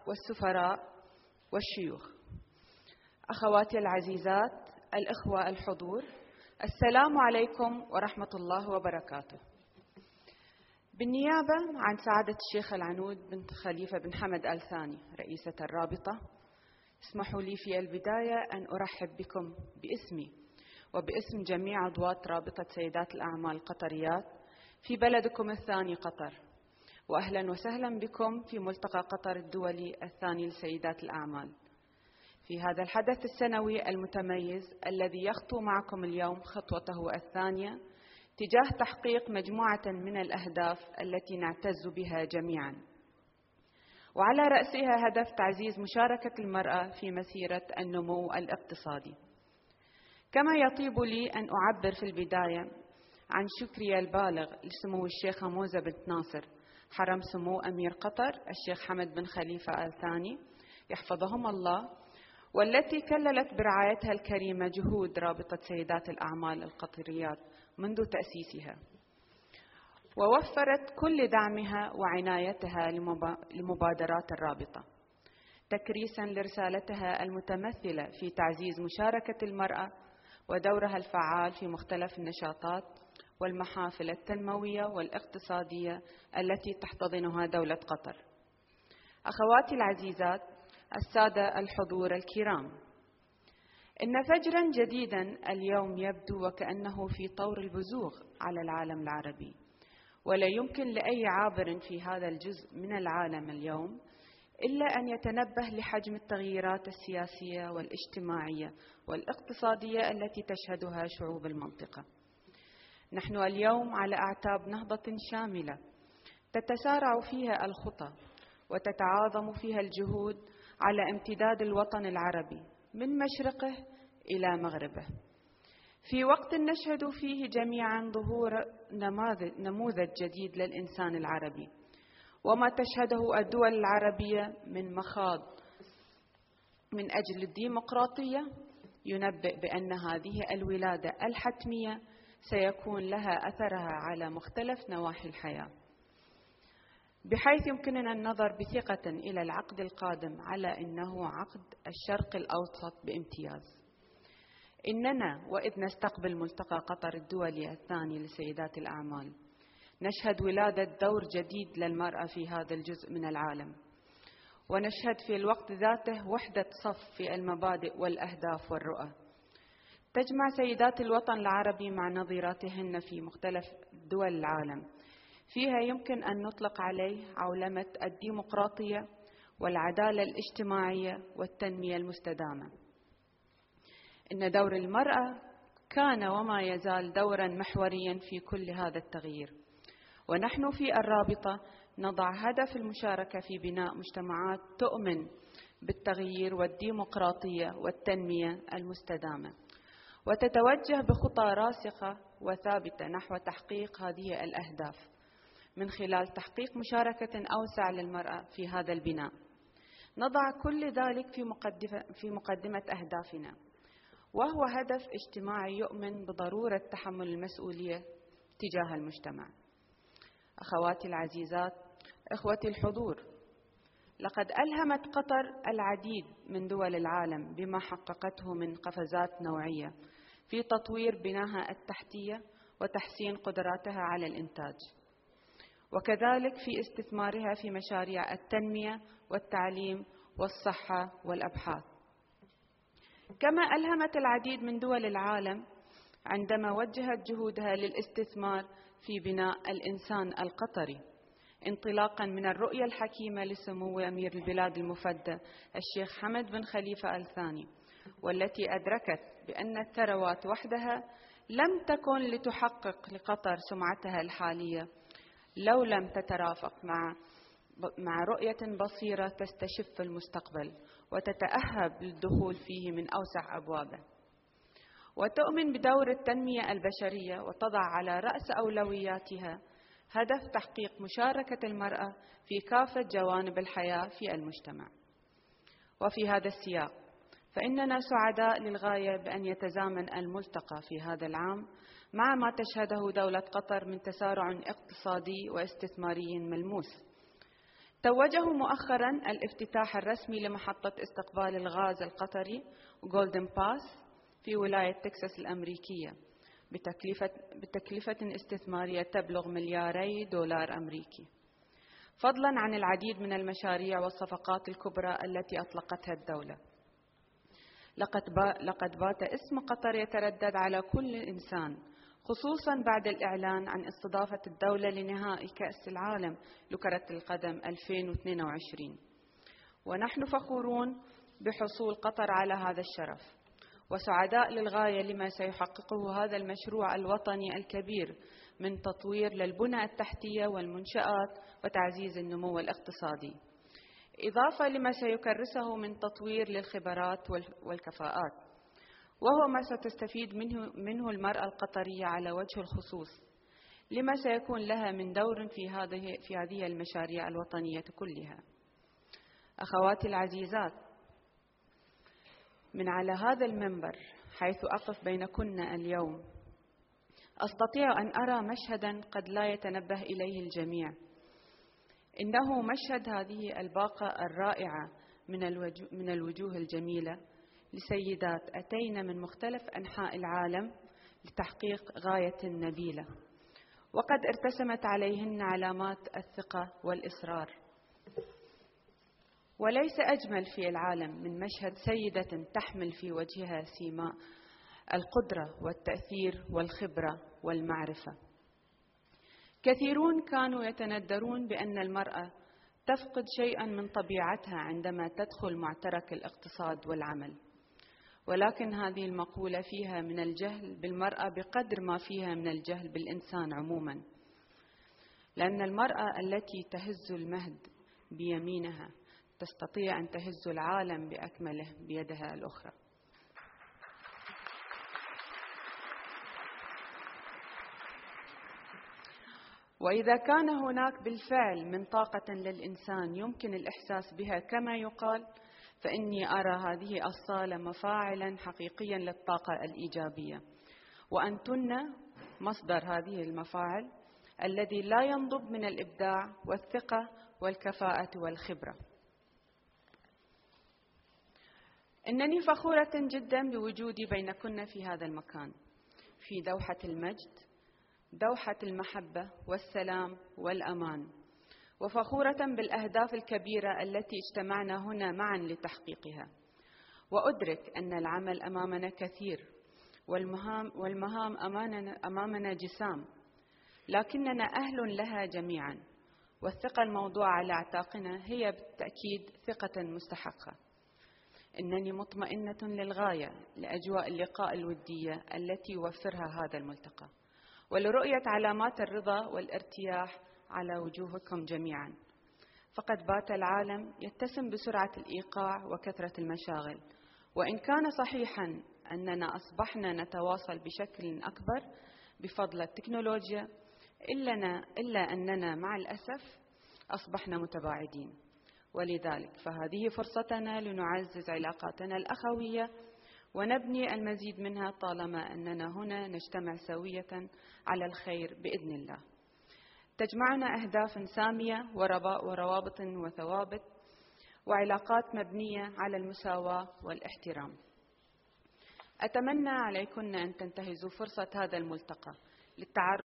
والسفراء والشيوخ. أخواتي العزيزات، الإخوة الحضور، السلام عليكم ورحمة الله وبركاته. بالنيابة عن سعادة الشيخ العنود بنت خليفة بن حمد آل ثاني رئيسة الرابطة، اسمحوا لي في البداية أن أرحب بكم باسمي وباسم جميع عضوات رابطة سيدات الأعمال القطريات في بلدكم الثاني قطر، وأهلا وسهلا بكم في ملتقى قطر الدولي الثاني لسيدات الأعمال، في هذا الحدث السنوي المتميز الذي يخطو معكم اليوم خطوته الثانية تجاه تحقيق مجموعة من الأهداف التي نعتز بها جميعا، وعلى رأسها هدف تعزيز مشاركة المرأة في مسيرة النمو الاقتصادي. كما يطيب لي أن أعبر في البداية عن شكري البالغ لسمو الشيخة موزة بنت ناصر حرم سمو أمير قطر الشيخ حمد بن خليفة آل ثاني يحفظهم الله، والتي كللت برعايتها الكريمة جهود رابطة سيدات الأعمال القطريات منذ تأسيسها، ووفرت كل دعمها وعنايتها لمبادرات الرابطة، تكريسا لرسالتها المتمثلة في تعزيز مشاركة المرأة ودورها الفعال في مختلف النشاطات والمحافل التنموية والاقتصادية التي تحتضنها دولة قطر. أخواتي العزيزات، السادة الحضور الكرام، إن فجرا جديدا اليوم يبدو وكأنه في طور البزوغ على العالم العربي، ولا يمكن لأي عابر في هذا الجزء من العالم اليوم إلا أن يتنبه لحجم التغييرات السياسية والاجتماعية والاقتصادية التي تشهدها شعوب المنطقة. نحن اليوم على أعتاب نهضة شاملة تتسارع فيها الخطى وتتعاظم فيها الجهود على امتداد الوطن العربي من مشرقه إلى مغربه، في وقت نشهد فيه جميعا ظهور نموذج جديد للإنسان العربي، وما تشهده الدول العربية من مخاض من أجل الديمقراطية ينبئ بأن هذه الولادة الحتمية سيكون لها أثرها على مختلف نواحي الحياة، بحيث يمكننا النظر بثقة إلى العقد القادم على أنه عقد الشرق الأوسط بامتياز. إننا وإذ نستقبل ملتقى قطر الدولي الثاني لسيدات الأعمال نشهد ولادة دور جديد للمرأة في هذا الجزء من العالم، ونشهد في الوقت ذاته وحدة صف في المبادئ والأهداف والرؤى تجمع سيدات الوطن العربي مع نظيراتهن في مختلف دول العالم، فيها يمكن أن نطلق عليه عولمة الديمقراطية والعدالة الاجتماعية والتنمية المستدامة. إن دور المرأة كان وما يزال دورا محوريا في كل هذا التغيير، ونحن في الرابطة نضع هدف المشاركة في بناء مجتمعات تؤمن بالتغيير والديمقراطية والتنمية المستدامة، وتتوجه بخطى راسخة وثابتة نحو تحقيق هذه الأهداف من خلال تحقيق مشاركة أوسع للمرأة في هذا البناء. نضع كل ذلك في مقدمة أهدافنا، وهو هدف اجتماعي يؤمن بضرورة تحمل المسؤولية تجاه المجتمع. أخواتي العزيزات، إخوتي الحضور، لقد ألهمت قطر العديد من دول العالم بما حققته من قفزات نوعية في تطوير بناها التحتية وتحسين قدراتها على الإنتاج، وكذلك في استثمارها في مشاريع التنمية والتعليم والصحة والأبحاث. كما ألهمت العديد من دول العالم عندما وجهت جهودها للاستثمار في بناء الإنسان القطري، انطلاقا من الرؤية الحكيمة لسمو أمير البلاد المفدى الشيخ حمد بن خليفة آل ثاني، والتي أدركت بأن الثروات وحدها لم تكن لتحقق لقطر سمعتها الحالية لو لم تترافق مع رؤية بصيرة تستشف المستقبل وتتأهب للدخول فيه من أوسع أبوابه، وتؤمن بدور التنمية البشرية وتضع على رأس أولوياتها هدف تحقيق مشاركة المرأة في كافة جوانب الحياة في المجتمع. وفي هذا السياق فإننا سعداء للغاية بأن يتزامن الملتقى في هذا العام مع ما تشهده دولة قطر من تسارع اقتصادي واستثماري ملموس، توجه مؤخرا الافتتاح الرسمي لمحطة استقبال الغاز القطري جولدن باس في ولاية تكساس الأمريكية بتكلفة استثمارية تبلغ $2 مليار أمريكي، فضلا عن العديد من المشاريع والصفقات الكبرى التي أطلقتها الدولة. لقد بات اسم قطر يتردد على كل إنسان، خصوصا بعد الإعلان عن استضافة الدولة لنهائي كأس العالم لكرة القدم 2022، ونحن فخورون بحصول قطر على هذا الشرف، وسعداء للغاية لما سيحققه هذا المشروع الوطني الكبير من تطوير للبنى التحتية والمنشآت وتعزيز النمو الاقتصادي، إضافة لما سيكرسه من تطوير للخبرات والكفاءات، وهو ما ستستفيد منه المرأة القطرية على وجه الخصوص، لما سيكون لها من دور في هذه المشاريع الوطنية كلها. أخواتي العزيزات، من على هذا المنبر حيث أقف بينكن اليوم أستطيع أن أرى مشهدا قد لا يتنبه إليه الجميع، إنه مشهد هذه الباقة الرائعة من الوجوه الجميلة لسيدات أتين من مختلف أنحاء العالم لتحقيق غاية نبيلة، وقد ارتسمت عليهن علامات الثقة والإصرار. وليس أجمل في العالم من مشهد سيدة تحمل في وجهها سيماء القدرة والتأثير والخبرة والمعرفة. كثيرون كانوا يتندرون بأن المرأة تفقد شيئا من طبيعتها عندما تدخل معترك الاقتصاد والعمل، ولكن هذه المقولة فيها من الجهل بالمرأة بقدر ما فيها من الجهل بالإنسان عموما، لأن المرأة التي تهز المهد بيمينها تستطيع أن تهز العالم بأكمله بيدها الأخرى. وإذا كان هناك بالفعل من طاقة للإنسان يمكن الإحساس بها كما يقال، فإني أرى هذه الصالة مفاعلا حقيقيا للطاقة الإيجابية، وأنتن مصدر هذه المفاعل الذي لا ينضب من الإبداع والثقة والكفاءة والخبرة. إنني فخورة جدا بوجودي بينكن في هذا المكان، في دوحة المجد، دوحة المحبة والسلام والأمان، وفخورة بالأهداف الكبيرة التي اجتمعنا هنا معا لتحقيقها. وأدرك أن العمل أمامنا كثير والمهام أمامنا جسام، لكننا أهل لها جميعا، والثقة الموضوعة على أعتاقنا هي بالتأكيد ثقة مستحقة. إنني مطمئنة للغاية لأجواء اللقاء الودية التي يوفرها هذا الملتقى، ولرؤية علامات الرضا والارتياح على وجوهكم جميعا، فقد بات العالم يتسم بسرعة الإيقاع وكثرة المشاغل، وإن كان صحيحا أننا أصبحنا نتواصل بشكل أكبر بفضل التكنولوجيا، إلا أننا مع الأسف أصبحنا متباعدين. ولذلك فهذه فرصتنا لنعزز علاقاتنا الأخوية ونبني المزيد منها، طالما أننا هنا نجتمع سوية على الخير بإذن الله. تجمعنا أهداف سامية وروابط وثوابت وعلاقات مبنية على المساواة والاحترام. أتمنى عليكن أن تنتهزوا فرصة هذا الملتقى للتعرف